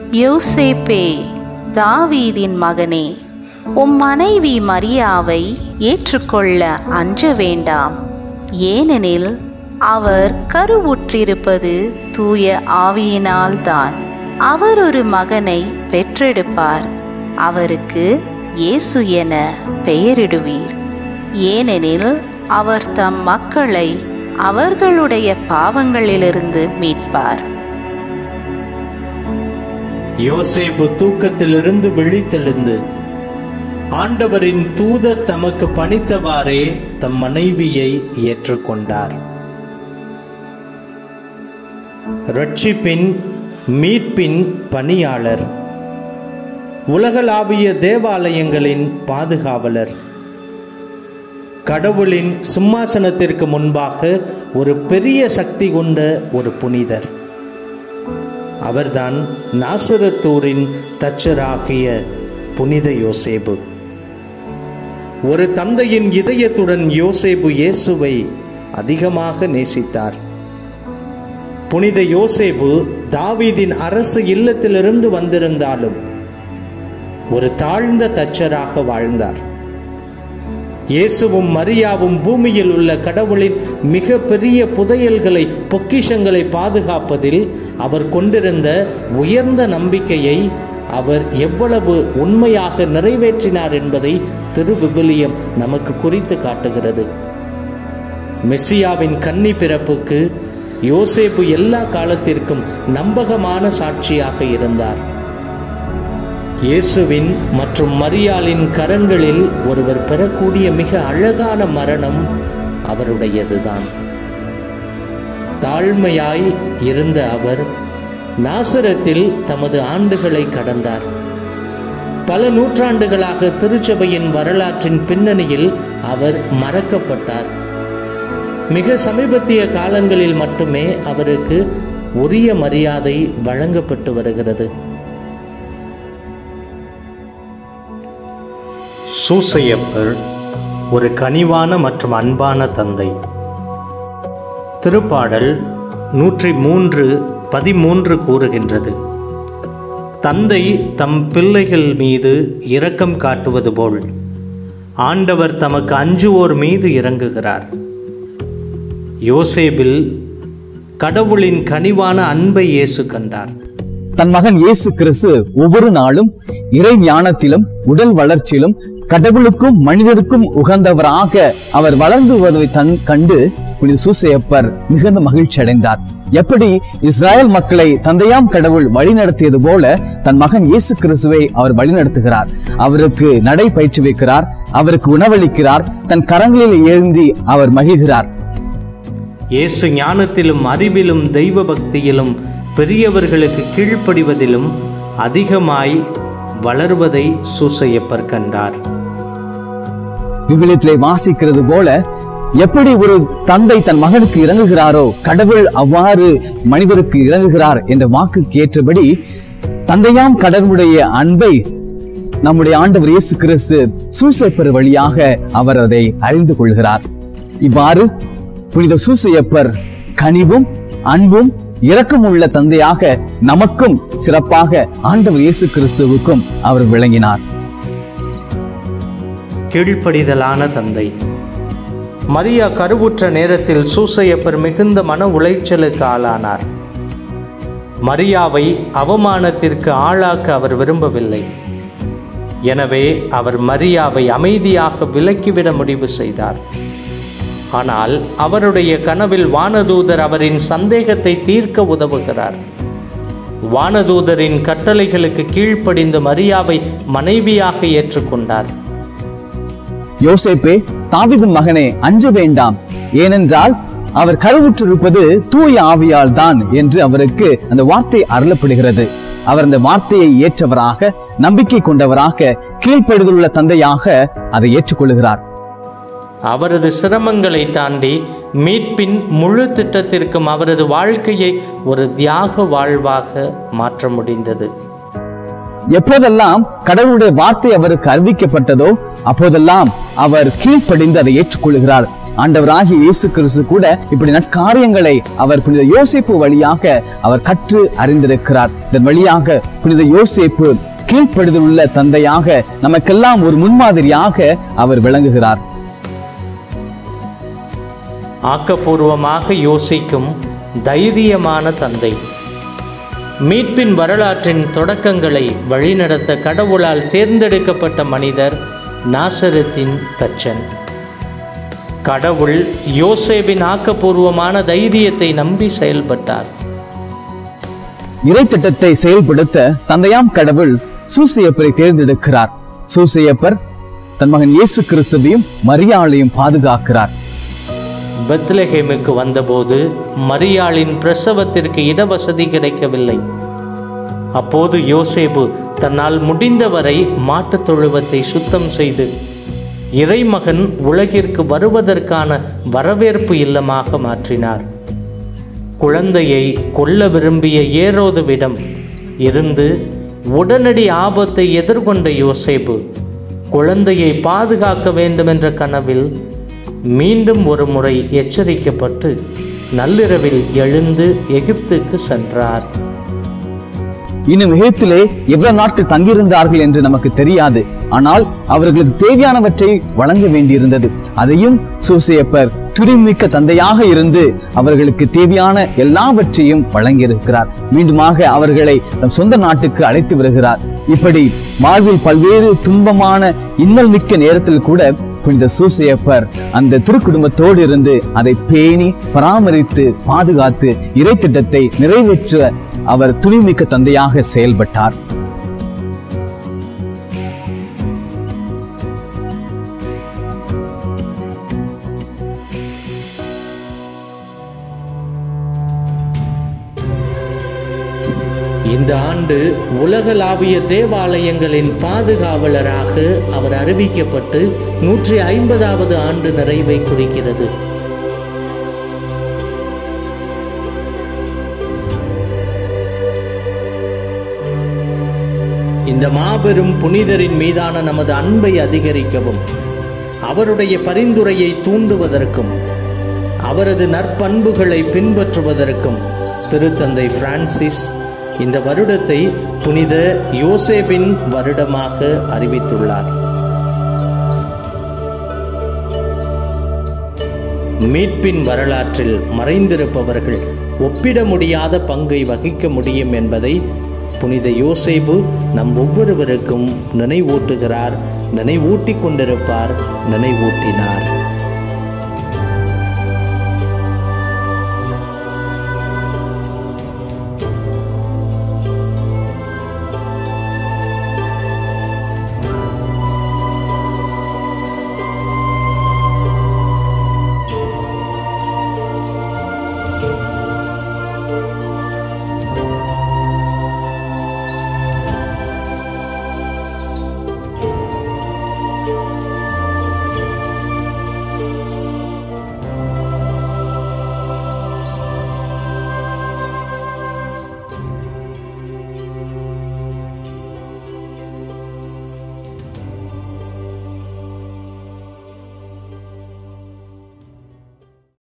யோசேப்பே, தாவீதின் மகனே, உம் மனைவி மரியாவை ஏற்றுக்கொள்ள அஞ்ச வேண்டாம். ஏனெனில் அவர் கருவுற்றிருப்பது தூய ஆவியினால்தான். அவர் ஒரு மகனை பெற்றெடுப்பார். அவருக்கு இயேசு என பெயரிடுவீர். ஏனெனில் அவர் தம் மக்களை அவர்களுடைய பாவங்களிலிருந்து மீட்பார். யோசேப்பு தூக்கத்திலிருந்து விழித்தெழுந்து ஆண்டவரின் தூதர் தமக்கு பணித்தவாறே தம் மனைவியை ஏற்றுக்கொண்டார். ரட்சிப்பின் மீட்பின் பணியாளர், உலகளாவிய தேவாலயங்களின் பாதுகாவலர், கடவுளின் சிம்மாசனத்திற்கு முன்பாக ஒரு பெரிய சக்தி கொண்ட ஒரு புனிதர். அவர்தான் நாசரத்தூரின் தச்சராகிய புனித யோசேப்பு. ஒரு தந்தையின் இதயத்துடன் யோசேப்பு இயேசுவை அதிகமாக நேசித்தார். புனித யோசேப்பு தாவீதின் அரசு இல்லத்திலிருந்து வந்திருந்தாலும் ஒரு தாழ்ந்த தச்சராக வாழ்ந்தார். இயேசுவும் மரியாவும் பூமியில் உள்ள கடவுளின் மிக பெரிய புதையல்களை, பொக்கிஷங்களை பாதுகாப்பதில் அவர் கொண்டிருந்த உயர்ந்த நம்பிக்கையை அவர் எவ்வளவு உண்மையாக நிறைவேற்றினார் என்பதை திருவிவிலியம் நமக்கு குறித்து காட்டுகிறது. மெசியாவின் கன்னி பிறப்புக்கு யோசேப்பு எல்லா காலத்திற்கும் நம்பகமான சாட்சியாக இருந்தார். இயேசுவின் மற்றும் மரியாளின் கரங்களில் ஒருவர் பெறக்கூடிய மிக அழகான மரணம் அவருடையதுதான். தாழ்மையாய் இருந்த அவர் நாசரத்தில் தமது ஆண்டுகளை கடந்தார். பல நூற்றாண்டுகளாக திருச்சபையின் வரலாற்றின் பின்னணியில் அவர் மறக்கப்பட்டார். மிக சமீபத்திய காலங்களில் மட்டுமே அவருக்கு உரிய மரியாதை வழங்கப்பட்டு வருகிறது. சூசையப்பர் ஒரு கனிவான மற்றும் அன்பான தந்தை. திருப்பாடல் 103:13 கூறுகின்றது, தந்தை தம் பிள்ளைகள் மீது இரக்கம் காட்டுவது போல் ஆண்டவர் தமக்கு அஞ்சுவோர் மீது இறங்குகிறார். யோசேப்பில் கடவுளின் கனிவான அன்பை இயேசு கண்டார். தன் மகன் இயேசு கிறிஸ்து ஒவ்வொரு நாளும் இறை ஞானத்திலும் உடல் வளர்ச்சியிலும் கடவுளுக்கும் மனிதருக்கும் உகந்தவராக அவர் வளர்ந்து வருவதை கண்டு புனித சூசையப்பர் மிகுந்த மகிழ்ச்சி அடைந்தார். எப்படி இஸ்ராயல் மக்களை தந்தையாம் கடவுள் வழிநடத்தியது போல தன் மகன் இயேசு கிறிஸ்துவை அவர் வழிநடத்துகிறார். அவருக்கு நடை பயிற்சி வைக்கிறார், அவருக்கு உணவளிக்கிறார், தன் கரங்களில் ஏந்தி அவர் மகிழ்கிறார். இயேசு ஞானத்திலும் அறிவிலும் தெய்வ பக்தியிலும் பெரியவர்களுக்கு கீழ்ப்படிவதிலும் அதிகமாய் வளர்வதை சூசையப்பர் கண்டார். விவிலியத்திலே வாசிக்கிறது போல எப்படி ஒரு தந்தை தன் மகனுக்கு இறங்குகிறாரோ கடவுள் அவ்வாறு மனிதருக்கு இறங்குகிறார் என்ற வாக்குக்கு ஏற்றபடி தந்தையாம் கடவுளுடைய அன்பை நம்முடைய ஆண்டவர் இயேசு கிறிஸ்து சூசையப்பர் வழியாக அவர் அதை அறிந்து கொள்கிறார். இவ்வாறு புனித சூசையப்பர் கனிவும் அன்பும் இரக்கமுள்ள தந்தையாக நமக்கும் சிறப்பாக ஆண்டவர் இயேசு கிறிஸ்துவுக்கும் அவர் விளங்கினார். கீழ்ப்படிதலான தந்தை. மரியா கருவுற்ற நேரத்தில் சூசையப்பர் மிகுந்த மன உளைச்சலுக்கு ஆளானார். மரியாவை அவமானத்திற்கு ஆளாக்க அவர் விரும்பவில்லை. எனவே அவர் மரியாவை அமைதியாக விலக்கிவிட முடிவு செய்தார். ஆனால் அவருடைய கனவில் வானதூதர் அவரின் சந்தேகத்தை தீர்க்க உதவுகிறார். வானதூதரின் கட்டளைகளுக்கு கீழ்ப்படிந்து மரியாவை மனைவியாக ஏற்றுக்கொண்டார். யோசேப்பே, தாவீதின் மகனே, அஞ்ச வேண்டாம், ஏனென்றால் அவர் கருவுற்றிருப்பது தூய ஆவியால் தான் என்று அவருக்கு அந்த வார்த்தை அருளப்படுகிறது. அவர் அந்த வார்த்தையை ஏற்றவராக, நம்பிக்கை கொண்டவராக, கீழ்ப்படிதலுள்ள தந்தையாக அதை ஏற்றுக்கொள்கிறார். அவரது சிரமங்களை தாண்டி மீட்பின் முழு திட்டத்திற்கும் அவரது வாழ்க்கையை ஒரு தியாக வாழ்வாக மாற்ற முடிந்தது. எப்போதெல்லாம் கடவுளுடைய வார்த்தை அவருக்கு அறிவிக்கப்பட்டதோ அப்போதெல்லாம் அவர் கீழ்ப்படிந்து அதை ஏற்றுக்கொள்கிறார். ஆண்டவராகிய இயேசு கிறிஸ்து கூட இப்படி நற்காரியங்களை அவர் புனித யோசேப்பு வழியாக அவர் கற்று அறிந்திருக்கிறார். இதன் வழியாக புனித யோசேப்பு கீழ்ப்படுதல் உள்ள தந்தையாக நமக்கெல்லாம் ஒரு முன்மாதிரியாக அவர் விளங்குகிறார். ஆக்கப்பூர்வமாக யோசிக்கும் தைரியமான தந்தை. மீட்பின் வரலாற்றின் தொடக்கங்களை வழிநடத்த கடவுளால் தேர்ந்தெடுக்கப்பட்ட மனிதர் நாசரேத்தின் தச்சன். கடவுள் யோசேப்பின் ஆக்கப்பூர்வமான தைரியத்தை நம்பி செயல்பட்டார். இறை திட்டத்தை செயல்படுத்த தந்தையாம் கடவுள் சூசையப்பரை தேர்ந்தெடுக்கிறார். சூசையப்பர் தன் மகன் இயேசு கிறிஸ்துவையும் மரியாளையும் பாதுகாக்கிறார். பெத்லஹேமுக்கு வந்தபோது மரியாளின் பிரசவத்திற்கு இடவசதி கிடைக்கவில்லை. அப்போது யோசேப்பு தன்னால் முடிந்தவரை மாட்டுத் தொழுவத்தை சுத்தம் செய்து இறைமகன் உலகிற்கு வருவதற்கான வரவேற்பு இல்லமாக மாற்றினார். குழந்தையை கொல்ல விரும்பிய ஏரோதுவிடம் இருந்து உடனடி ஆபத்தை எதிர்கொண்ட யோசேப்பு குழந்தையை பாதுகாக்க வேண்டும் என்ற கனவில் மீண்டும் ஒரு முறை எச்சரிக்கப்பட்டு நள்ளிரவில் எழுந்து எகிப்துக்கு சென்றார். இன்னும் எகிப்திலே எவ்வளவு நாட்கள் தங்கியிருந்தார்கள் என்று நமக்கு தெரியாது. ஆனால் அவர்களுக்கு தேவையானவற்றை வழங்க வேண்டியிருந்தது. அதையும் சூசையப்பர் துரிமிக்க தந்தையாக இருந்து அவர்களுக்கு தேவையான எல்லாவற்றையும் வழங்கியிருக்கிறார். மீண்டுமாக அவர்களை தம் சொந்த நாட்டுக்கு அழைத்து வருகிறார். இப்படி வாழ்வில் பல்வேறு துன்பமான இன்னல் மிக்க நேரத்தில் கூட புனித சூசையப்பர் அந்த திருக்குடும்பத்தோடு இருந்து அதை பேணி பராமரித்து பாதுகாத்து இறை திட்டத்தை நிறைவேற்ற அவர் துணிமிக்க தந்தையாக செயல்பட்டார். இந்த ஆண்டு உலகளாவிய தேவாலயங்களின் பாதுகாவலராக அவர் அறிவிக்கப்பட்டு 150வது ஆண்டு நிறைவை குறிக்கிறது. இந்த மாபெரும் புனிதரின் மீதான நமது அன்பை அதிகரிக்கவும் அவருடைய பரிந்துரையை தூண்டுவதற்கும் அவரது நற்பண்புகளை பின்பற்றுவதற்கும் திருத்தந்தை பிரான்சிஸ் இந்த வருடத்தை புனித யோசேப்பின் வருடமாக அறிவித்துள்ளார். மீட்பின் வரலாற்றில் மறைந்திருப்பவர்கள் ஒப்பிட முடியாத பங்கை வகிக்க முடியும் என்பதை புனித யோசேப்பு நம் ஒவ்வொருவருக்கும் நினைவூட்டுகிறார், நினைவூட்டிக் கொண்டிருப்பார், நினைவூட்டினார்.